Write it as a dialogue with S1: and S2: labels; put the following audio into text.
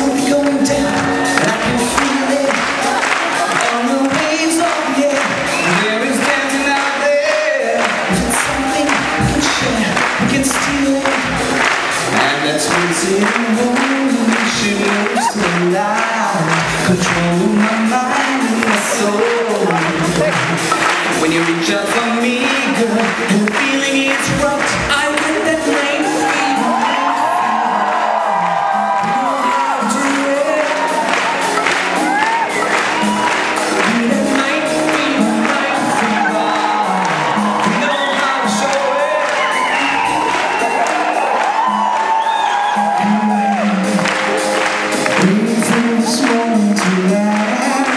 S1: slowly going down, and I can feel it on the waves, oh yeah. There is dancing out there. If it's something we can share, we can steal it. And that's what's in motion, moves to life, controlling my mind and my soul. When you reach out for me, girl, and the feeling is right, I get that night fever. You know how to do it. Give me that night fever, night fever. You know how to show it. Waiting for this moment to last.